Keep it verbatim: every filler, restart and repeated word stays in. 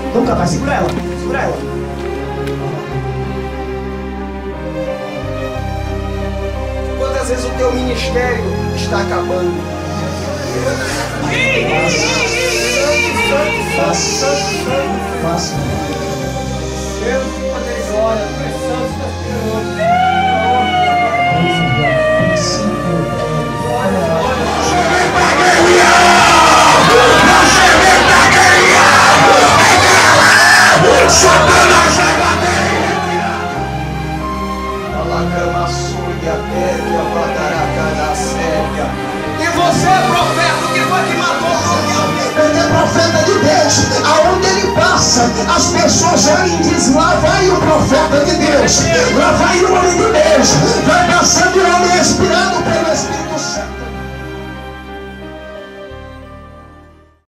Nunca mais. Segura ela. Segura ela. Quantas vezes o teu ministério está acabando? Faça. Faça. Deus, poder e glória. Tu és santo, tu és e você, profeta, o que foi que matou o ele é profeta de Deus. Aonde ele passa, as pessoas olham e dizem: lá vai o profeta de Deus, lá vai o homem de Deus, lá